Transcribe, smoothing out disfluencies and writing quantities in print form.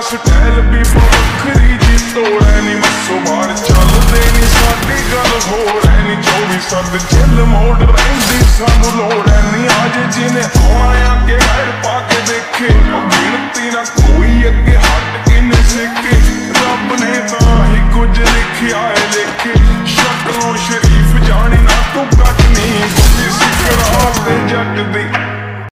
style भी बखरी जी तोड़े नी मसो बार चलदे नी साडी गल होर है नी 24/7 चिल मोड़ रहिंदी सानू लोड़ है नी आज जिने आया के गैर पाके देखे गिनती ना कोई अगे हट इन्ने सिक्के रब ने तां ही कुछ लिखिया है लिखे शक्लों शरीफ जानी ना तू कट नी सिकरा ते जट दी